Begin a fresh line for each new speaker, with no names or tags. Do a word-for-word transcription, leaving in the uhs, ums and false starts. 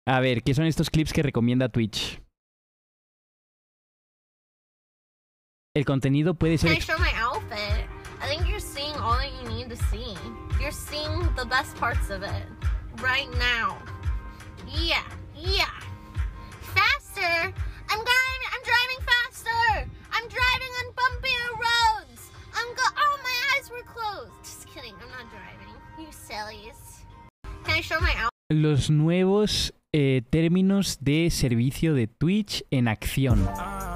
A ver, ¿qué son estos clips que recomienda Twitch? El contenido puede ser...
Can I show my outfit? I think you're seeing all that you need to see. You're seeing the best parts of it right now. Yeah, yeah. Faster. I'm driving. I'm driving faster. I'm driving on bumpier roads. I'm go. Oh, my eyes were closed. Just kidding. I'm not driving. You sillies. Can I show my outfit?
Los nuevos eh, términos de servicio de Twitch en acción.